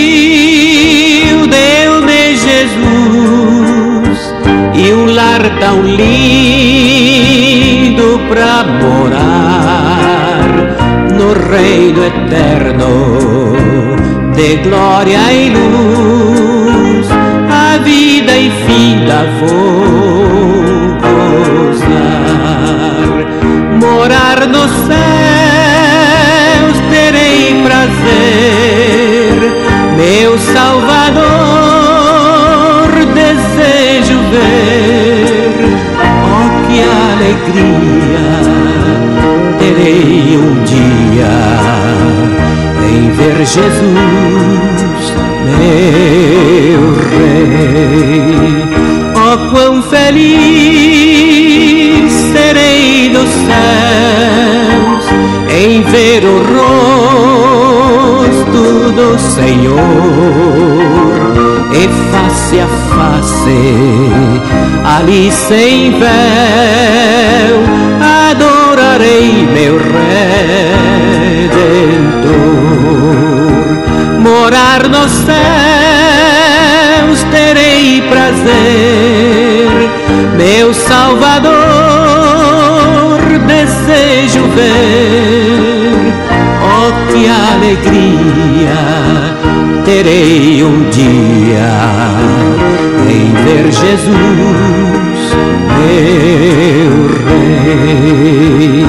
Brasil deu-me Jesus e um lar tão lindo pra morar no reino eterno de glória e luz. A vida enfim da vou gozar, morar nos céus terei prazer. Meu Salvador desejo ver. Oh, que alegria terei um dia em ver Jesus, meu Rei. Oh, quão feliz serei nos céus em ver o rosto do Senhor, e face a face, ali sem véu, adorarei meu Redentor. Morar nos céus terei prazer. Meu Salvador desejo ver. Oh, que alegria terei um dia em ver Jesus, meu Rei.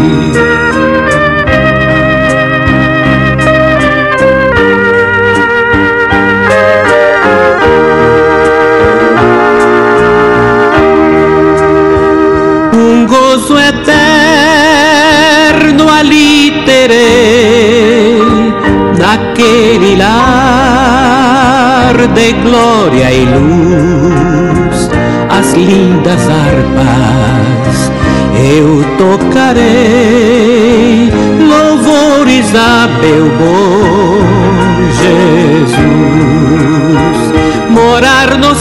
Gozo eterno ali terei, naquele lar de glória e luz. As lindas harpas eu tocarei, louvores a meu bom Jesus. Morar nos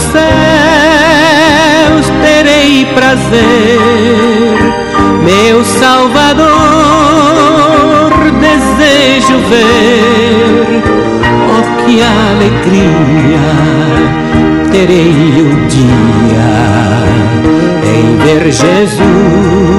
céus terei prazer. Meu Salvador desejo ver. Oh, que alegria terei um dia em ver Jesus.